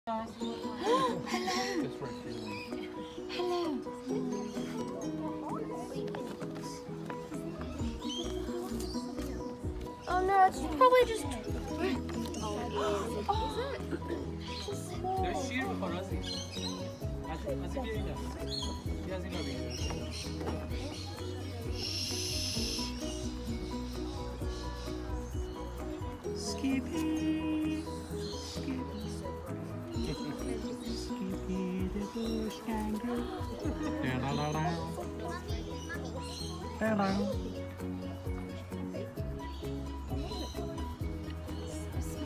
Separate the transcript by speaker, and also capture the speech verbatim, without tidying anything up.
Speaker 1: Hello. Hello. Oh no, it's probably just. Oh,
Speaker 2: There's sheer for Ozzy. Ozzy, Ozzy behind us. Yeah, Ozzy not behind us. Skippy, Skippy, Skippy the bush kangaroo. Da da da da. Da da.